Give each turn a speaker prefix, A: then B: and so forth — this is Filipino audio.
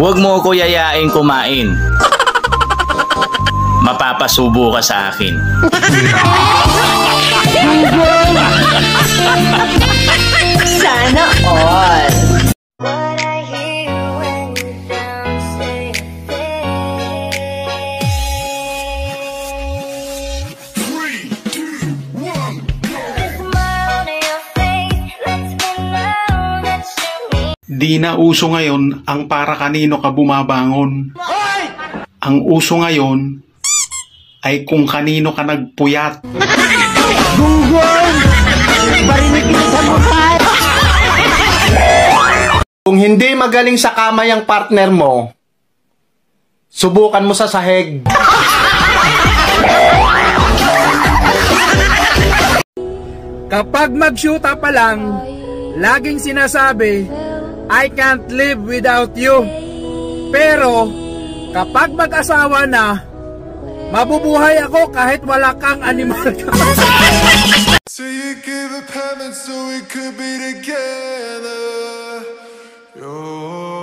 A: Huwag mo ko yayain kumain. Mapapasubo ka sa akin.
B: Sana all.
C: Di na uso ngayon ang para kanino ka bumabangon. Ang uso ngayon ay kung kanino ka nagpuyat.
D: Gunggong! Barinig kita sa mukha! Kung hindi magaling sa kamay ang partner mo, subukan mo sa sahig.
E: Kapag mag-shoota pa lang, laging sinasabi, I can't live without you. Pero, kapag mag-asawa na, mabubuhay ako kahit wala kang animal ka.
F: So you give up heaven so we could be together.